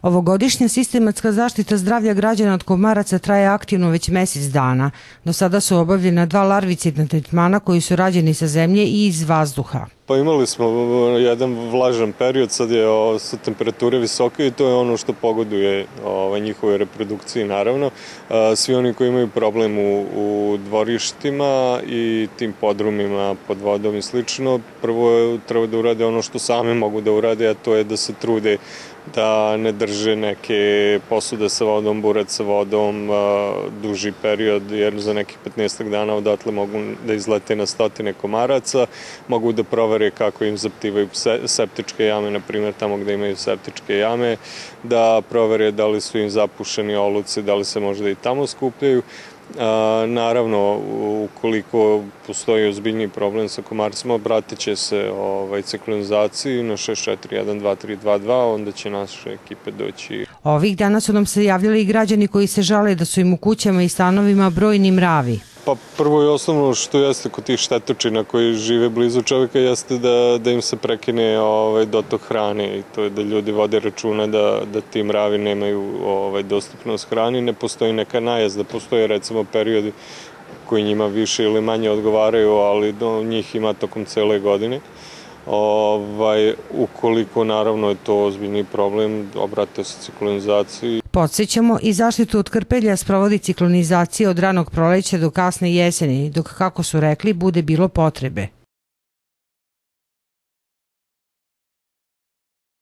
Ovogodišnja sistematska zaštita zdravlja građana od komaraca traje aktivno već mjesec dana. Do sada su obavljena 2 larvicidna tretmana koji su rađeni sa zemlje i iz vazduha. Pa imali smo jedan vlažan period, sad su temperature visoke i to je ono što pogoduje njihovoj reprodukciji naravno. Svi oni koji imaju problem u dvorištima i tim podrumima pod vodom i slično, prvo treba da urade ono što sami mogu da urade, a to je da se trude da ne drže neke posude sa vodom, burac sa vodom duži period, jer za nekih 15 dana odatle mogu da izlete na stotine komaraca, mogu da provere kako im zaptivaju septičke jame, na primjer tamo gde imaju septičke jame, da provere da li su im zapušeni oluci, da li se možda i tamo skupljaju. Naravno, ukoliko postoji ozbiljniji problem sa komarcima, obratit će se ciklonizaciji na 6412322, onda će naše ekipe doći. Ovih dana su nam se javljali i građani koji se žale da su im u kućama i stanovima brojni mravi. Pa prvo i osnovno što jeste kod tih štetočina koji žive blizu čovjeka jeste da im se prekine dotok hrane i to je da ljudi vode računa da ti mravi nemaju dostupnost hrani. Ne postoji neka najezda, postoje recimo periodi koji njima više ili manje odgovaraju, ali njih ima tokom cele godine. Ukoliko naravno je to ozbiljni problem, obratite se ciklonizaciji. Podsjećamo, i zaštitu od krpelja sprovodi ciklonizacija od ranog proleća do kasne jeseni, dok kako su rekli bude bilo potrebe.